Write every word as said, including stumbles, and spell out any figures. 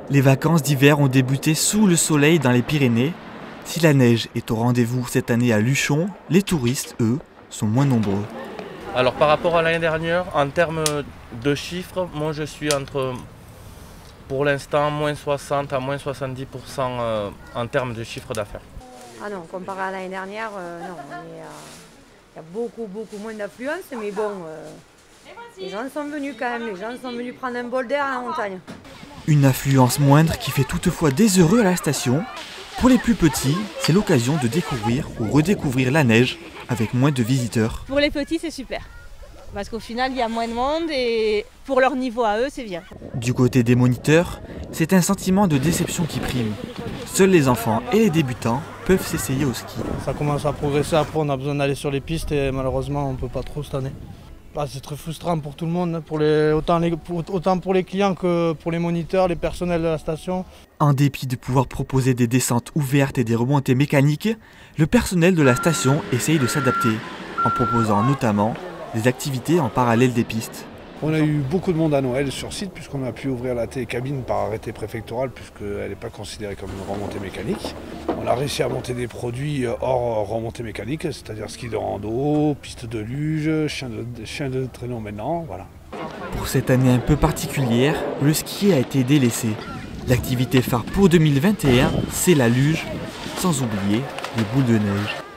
Les vacances d'hiver ont débuté sous le soleil dans les Pyrénées. Si la neige est au rendez-vous cette année à Luchon, les touristes, eux, sont moins nombreux. Alors par rapport à l'année dernière, en termes de chiffres, moi je suis entre, pour l'instant, moins soixante à moins soixante-dix pour cent euh, en termes de chiffre d'affaires. Ah non, comparé à l'année dernière, euh, non, il y, euh, y a beaucoup, beaucoup moins d'affluence, mais bon, euh, les gens sont venus quand même, les gens sont venus prendre un bol d'air à la montagne. Une affluence moindre qui fait toutefois des heureux à la station. Pour les plus petits, c'est l'occasion de découvrir ou redécouvrir la neige avec moins de visiteurs. Pour les petits, c'est super. Parce qu'au final, il y a moins de monde et pour leur niveau à eux, c'est bien. Du côté des moniteurs, c'est un sentiment de déception qui prime. Seuls les enfants et les débutants peuvent s'essayer au ski. Ça commence à progresser, après on a besoin d'aller sur les pistes et malheureusement on ne peut pas trop cette année. Ah, c'est très frustrant pour tout le monde, pour les, autant, les, pour, autant pour les clients que pour les moniteurs, les personnels de la station. En dépit de pouvoir proposer des descentes ouvertes et des remontées mécaniques, le personnel de la station essaye de s'adapter, en proposant notamment des activités en parallèle des pistes. On a eu beaucoup de monde à Noël sur site puisqu'on a pu ouvrir la télécabine par arrêté préfectoral puisqu'elle n'est pas considérée comme une remontée mécanique. On a réussi à monter des produits hors remontée mécanique, c'est-à-dire ski de rando, piste de luge, chien de, chien de traîneau maintenant, voilà. Pour cette année un peu particulière, le ski a été délaissé. L'activité phare pour deux mille vingt et un, c'est la luge, sans oublier les boules de neige.